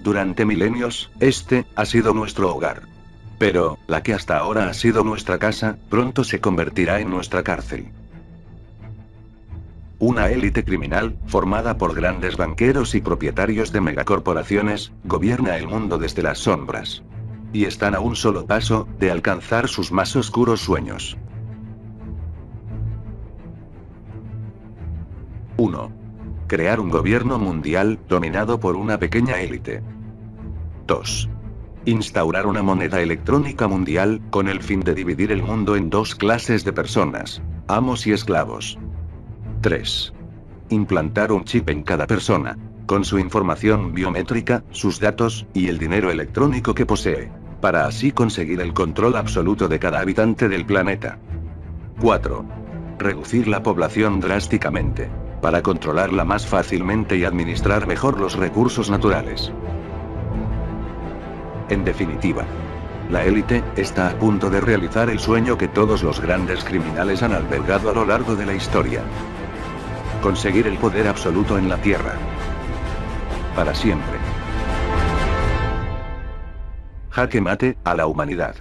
Durante milenios, este ha sido nuestro hogar. Pero, la que hasta ahora ha sido nuestra casa, pronto se convertirá en nuestra cárcel. Una élite criminal, formada por grandes banqueros y propietarios de megacorporaciones, gobierna el mundo desde las sombras. Y están a un solo paso de alcanzar sus más oscuros sueños. 1. Crear un gobierno mundial, dominado por una pequeña élite. 2. Instaurar una moneda electrónica mundial, con el fin de dividir el mundo en dos clases de personas: amos y esclavos. 3. Implantar un chip en cada persona, con su información biométrica, sus datos, y el dinero electrónico que posee, para así conseguir el control absoluto de cada habitante del planeta. 4. Reducir la población drásticamente, para controlarla más fácilmente y administrar mejor los recursos naturales. En definitiva, la élite está a punto de realizar el sueño que todos los grandes criminales han albergado a lo largo de la historia. Conseguir el poder absoluto en la Tierra. Para siempre. Jaque mate a la humanidad.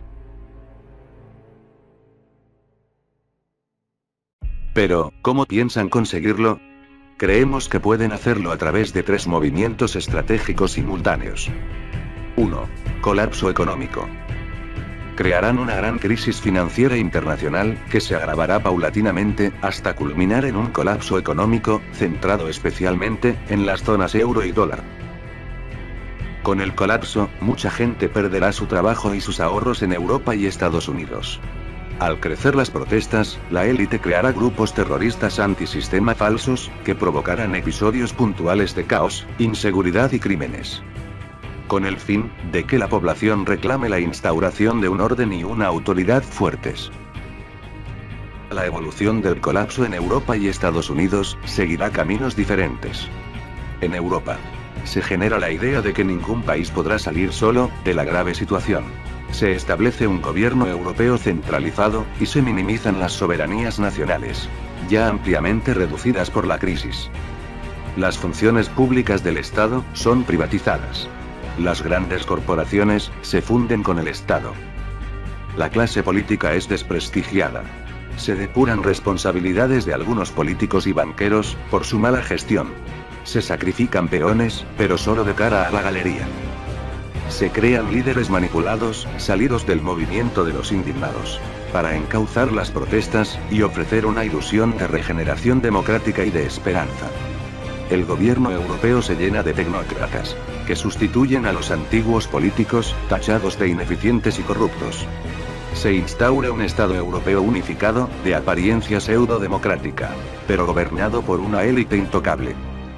Pero, ¿cómo piensan conseguirlo? Creemos que pueden hacerlo a través de 3 movimientos estratégicos simultáneos. 1. Colapso económico. Crearán una gran crisis financiera internacional, que se agravará paulatinamente, hasta culminar en un colapso económico, centrado especialmente en las zonas euro y dólar. Con el colapso, mucha gente perderá su trabajo y sus ahorros en Europa y Estados Unidos. Al crecer las protestas, la élite creará grupos terroristas antisistema falsos, que provocarán episodios puntuales de caos, inseguridad y crímenes. Con el fin de que la población reclame la instauración de un orden y una autoridad fuertes. La evolución del colapso en Europa y Estados Unidos seguirá caminos diferentes. En Europa, se genera la idea de que ningún país podrá salir solo de la grave situación. Se establece un gobierno europeo centralizado, y se minimizan las soberanías nacionales, ya ampliamente reducidas por la crisis. Las funciones públicas del Estado son privatizadas. Las grandes corporaciones se funden con el Estado. La clase política es desprestigiada. Se depuran responsabilidades de algunos políticos y banqueros por su mala gestión. Se sacrifican peones, pero solo de cara a la galería. Se crean líderes manipulados, salidos del movimiento de los indignados, para encauzar las protestas y ofrecer una ilusión de regeneración democrática y de esperanza. El gobierno europeo se llena de tecnócratas, que sustituyen a los antiguos políticos, tachados de ineficientes y corruptos. Se instaura un Estado europeo unificado, de apariencia pseudo-democrática, pero gobernado por una élite intocable.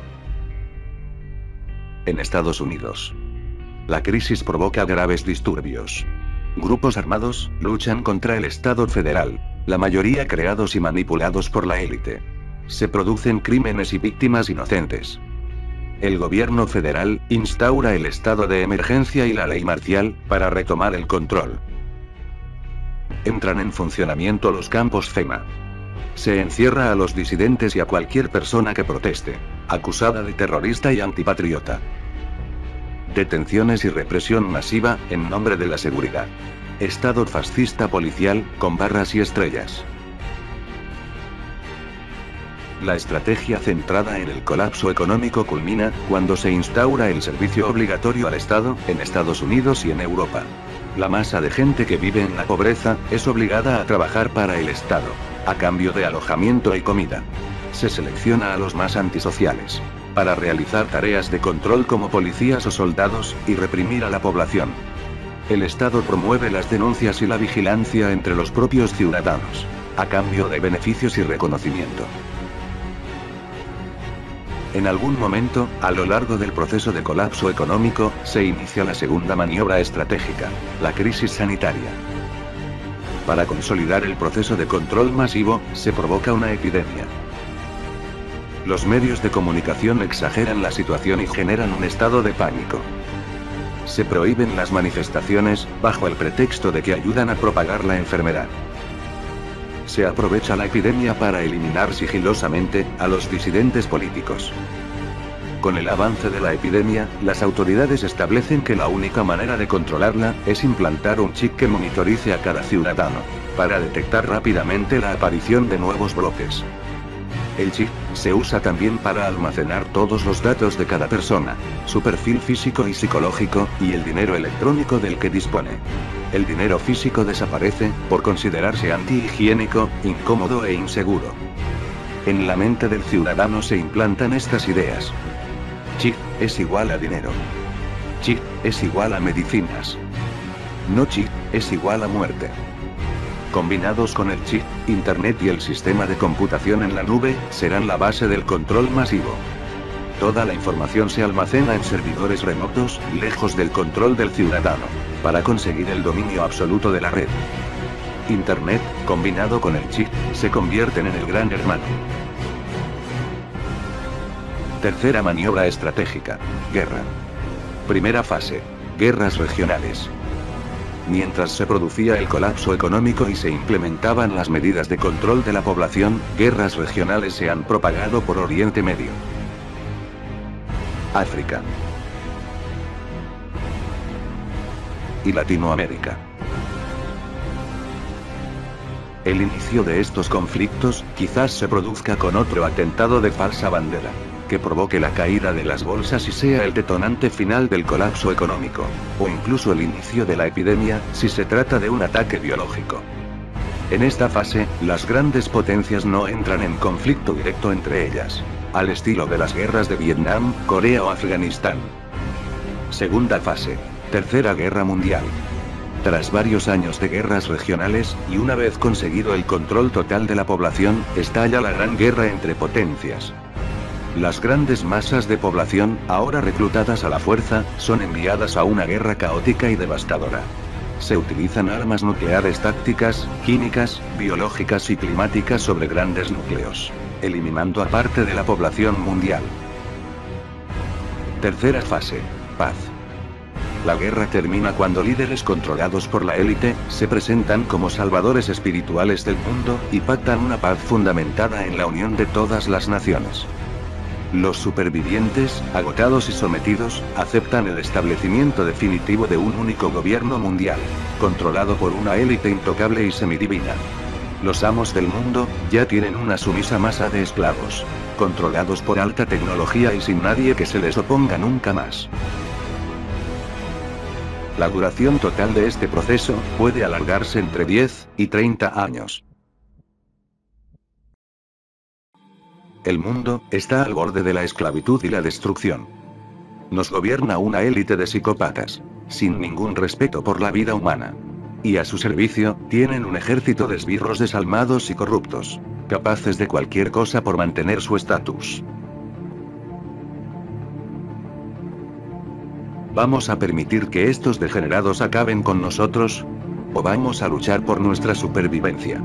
En Estados Unidos, la crisis provoca graves disturbios. Grupos armados luchan contra el Estado federal, la mayoría creados y manipulados por la élite. Se producen crímenes y víctimas inocentes. El gobierno federal instaura el estado de emergencia y la ley marcial, para retomar el control. Entran en funcionamiento los campos FEMA. Se encierra a los disidentes y a cualquier persona que proteste, acusada de terrorista y antipatriota. Detenciones y represión masiva, en nombre de la seguridad. Estado fascista policial, con barras y estrellas. La estrategia centrada en el colapso económico culmina cuando se instaura el servicio obligatorio al Estado, en Estados Unidos y en Europa. La masa de gente que vive en la pobreza es obligada a trabajar para el Estado, a cambio de alojamiento y comida. Se selecciona a los más antisociales, para realizar tareas de control como policías o soldados, y reprimir a la población. El Estado promueve las denuncias y la vigilancia entre los propios ciudadanos, a cambio de beneficios y reconocimiento. En algún momento, a lo largo del proceso de colapso económico, se inicia la segunda maniobra estratégica, la crisis sanitaria. Para consolidar el proceso de control masivo, se provoca una epidemia. Los medios de comunicación exageran la situación y generan un estado de pánico. Se prohíben las manifestaciones, bajo el pretexto de que ayudan a propagar la enfermedad. Se aprovecha la epidemia para eliminar sigilosamente a los disidentes políticos. Con el avance de la epidemia, las autoridades establecen que la única manera de controlarla es implantar un chip que monitorice a cada ciudadano, para detectar rápidamente la aparición de nuevos brotes. El chip se usa también para almacenar todos los datos de cada persona, su perfil físico y psicológico, y el dinero electrónico del que dispone. El dinero físico desaparece, por considerarse antihigiénico, incómodo e inseguro. En la mente del ciudadano se implantan estas ideas. Chip es igual a dinero. Chip es igual a medicinas. No chip es igual a muerte. Combinados con el chip, Internet y el sistema de computación en la nube, serán la base del control masivo. Toda la información se almacena en servidores remotos, lejos del control del ciudadano, para conseguir el dominio absoluto de la red. Internet, combinado con el chip, se convierten en el gran hermano. Tercera maniobra estratégica. Guerra. Primera fase. Guerras regionales. Mientras se producía el colapso económico y se implementaban las medidas de control de la población, guerras regionales se han propagado por Oriente Medio. África. Y Latinoamérica. El inicio de estos conflictos, quizás se produzca con otro atentado de falsa bandera, que provoque la caída de las bolsas y sea el detonante final del colapso económico, o incluso el inicio de la epidemia, si se trata de un ataque biológico. En esta fase, las grandes potencias no entran en conflicto directo entre ellas, al estilo de las guerras de Vietnam, Corea o Afganistán. Segunda fase. Tercera Guerra Mundial. Tras varios años de guerras regionales, y una vez conseguido el control total de la población, estalla la gran guerra entre potencias. Las grandes masas de población, ahora reclutadas a la fuerza, son enviadas a una guerra caótica y devastadora. Se utilizan armas nucleares tácticas, químicas, biológicas y climáticas sobre grandes núcleos, eliminando a parte de la población mundial. Tercera fase. Paz. La guerra termina cuando líderes controlados por la élite, se presentan como salvadores espirituales del mundo, y pactan una paz fundamentada en la unión de todas las naciones. Los supervivientes, agotados y sometidos, aceptan el establecimiento definitivo de un único gobierno mundial, controlado por una élite intocable y semidivina. Los amos del mundo, ya tienen una sumisa masa de esclavos, controlados por alta tecnología y sin nadie que se les oponga nunca más. La duración total de este proceso puede alargarse entre 10 y 30 años. El mundo está al borde de la esclavitud y la destrucción. Nos gobierna una élite de psicópatas, sin ningún respeto por la vida humana. Y a su servicio, tienen un ejército de esbirros desalmados y corruptos, capaces de cualquier cosa por mantener su estatus. ¿Vamos a permitir que estos degenerados acaben con nosotros? ¿O vamos a luchar por nuestra supervivencia?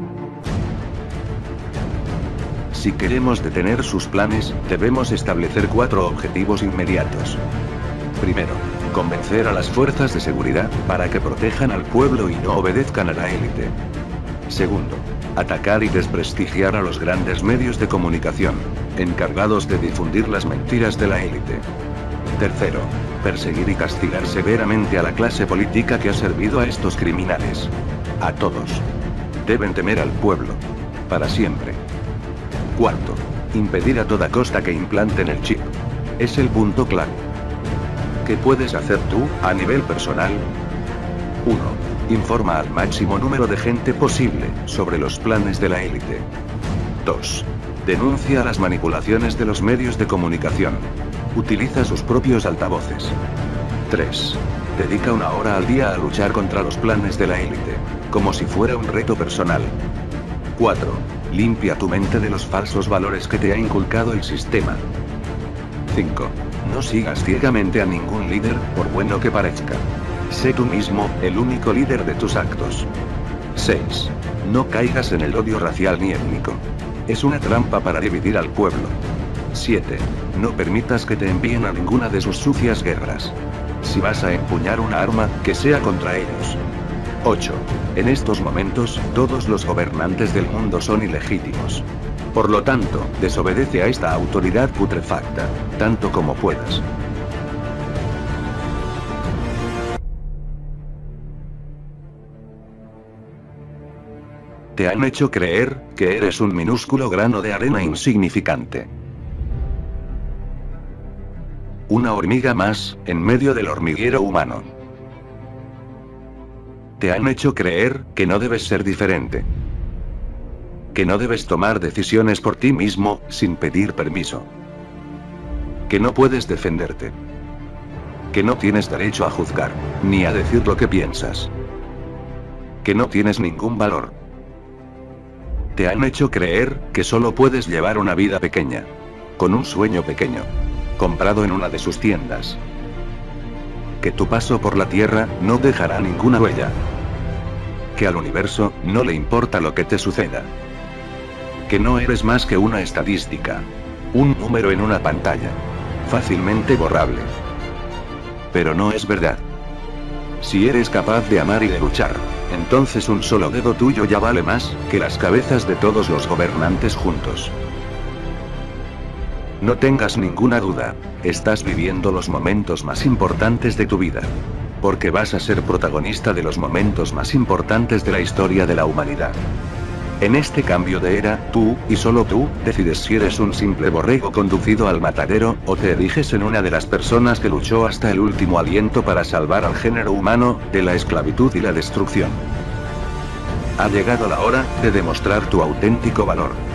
Si queremos detener sus planes, debemos establecer 4 objetivos inmediatos. Primero, convencer a las fuerzas de seguridad, para que protejan al pueblo y no obedezcan a la élite. Segundo, atacar y desprestigiar a los grandes medios de comunicación, encargados de difundir las mentiras de la élite. Tercero, perseguir y castigar severamente a la clase política que ha servido a estos criminales. A todos. Deben temer al pueblo. Para siempre. Cuarto, impedir a toda costa que implanten el chip. Es el punto clave. ¿Qué puedes hacer tú, a nivel personal? 1. Informa al máximo número de gente posible sobre los planes de la élite. 2. Denuncia las manipulaciones de los medios de comunicación. Utiliza sus propios altavoces. 3. Dedica 1 hora al día a luchar contra los planes de la élite, como si fuera un reto personal. 4. Limpia tu mente de los falsos valores que te ha inculcado el sistema. 5. No sigas ciegamente a ningún líder, por bueno que parezca. Sé tú mismo, el único líder de tus actos. 6. No caigas en el odio racial ni étnico. Es una trampa para dividir al pueblo. 7. No permitas que te envíen a ninguna de sus sucias guerras. Si vas a empuñar una arma, que sea contra ellos. 8. En estos momentos, todos los gobernantes del mundo son ilegítimos. Por lo tanto, desobedece a esta autoridad putrefacta, tanto como puedas. Te han hecho creer que eres un minúsculo grano de arena insignificante. Una hormiga más, en medio del hormiguero humano. Te han hecho creer que no debes ser diferente. Que no debes tomar decisiones por ti mismo, sin pedir permiso. Que no puedes defenderte. Que no tienes derecho a juzgar, ni a decir lo que piensas. Que no tienes ningún valor. Te han hecho creer que solo puedes llevar una vida pequeña. Con un sueño pequeño. Comprado en una de sus tiendas. Que tu paso por la Tierra no dejará ninguna huella. Que al universo no le importa lo que te suceda. Que no eres más que una estadística. Un número en una pantalla. Fácilmente borrable. Pero no es verdad. Si eres capaz de amar y de luchar, entonces un solo dedo tuyo ya vale más que las cabezas de todos los gobernantes juntos. No tengas ninguna duda, estás viviendo los momentos más importantes de tu vida. Porque vas a ser protagonista de los momentos más importantes de la historia de la humanidad. En este cambio de era, tú, y solo tú, decides si eres un simple borrego conducido al matadero, o te eriges en una de las personas que luchó hasta el último aliento para salvar al género humano, de la esclavitud y la destrucción. Ha llegado la hora de demostrar tu auténtico valor.